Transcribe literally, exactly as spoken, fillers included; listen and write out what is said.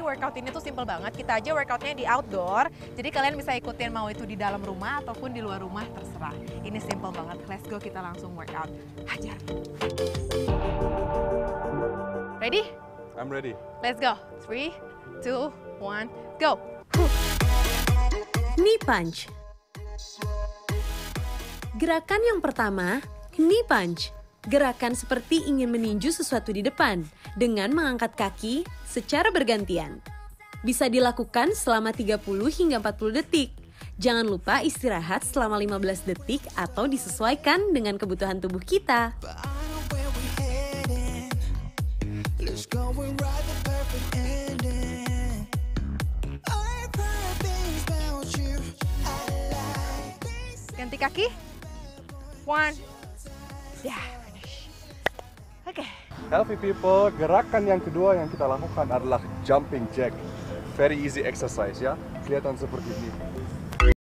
workout ini tuh simple banget. Kita aja workoutnya di outdoor. Jadi kalian bisa ikutin mau itu di dalam rumah ataupun di luar rumah, terserah. Ini simple banget. Let's go, kita langsung workout. Hajar. Ready? I'm ready. Let's go. Three, two, one, go. Knee punch. Gerakan yang pertama, knee punch. Gerakan seperti ingin meninju sesuatu di depan dengan mengangkat kaki secara bergantian. Bisa dilakukan selama tiga puluh hingga empat puluh detik. Jangan lupa istirahat selama lima belas detik atau disesuaikan dengan kebutuhan tubuh kita. Ganti kaki. One. Yeah. Oke. Okay. Healthy people, gerakan yang kedua yang kita lakukan adalah jumping jack. Very easy exercise ya. Kelihatan seperti ini.